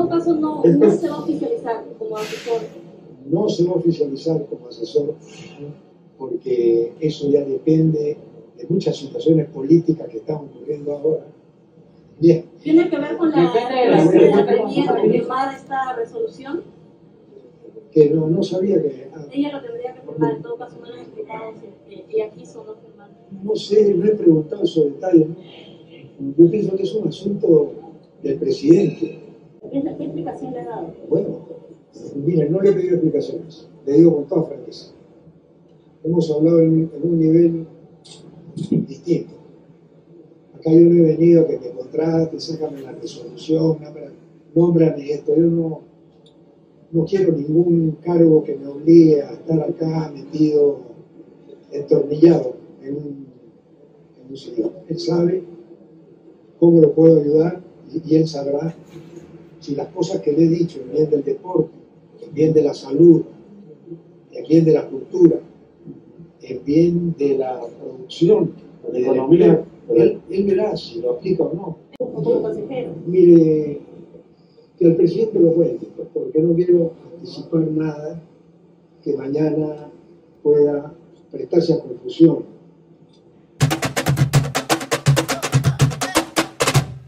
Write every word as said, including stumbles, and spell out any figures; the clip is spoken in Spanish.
todo caso no, no se va a oficializar como asesor. No se va a oficializar como asesor porque eso ya depende de muchas situaciones políticas que están ocurriendo ahora. Bien. ¿Tiene que ver con la de la Premier de firmar esta resolución? Que no, no sabía que... Ah, ella lo tendría que firmar, en todo caso no le han explicado si ella quiso o no firmar. No sé, no he preguntado esos detalles, ¿no? Yo pienso que es un asunto del presidente. ¿Qué, qué explicación le ha dado? Bueno, mire, no le he pedido explicaciones, le digo con toda franqueza. Hemos hablado en, en un nivel distinto. Acá yo no he venido a que me contrate, sácame la resolución, nómbrame esto. Yo no, no quiero ningún cargo que me obligue a estar acá metido, entornillado en un, en un sillón. Él sabe cómo lo puedo ayudar y, y él sabrá si las cosas que le he dicho, el bien del deporte, el bien de la salud, el bien de la cultura, el bien de la producción, de la economía, él, él verá si lo aplica o no. Como consejero. Mire, que el presidente lo cuente, porque no quiero anticipar nada que mañana pueda prestarse a confusión.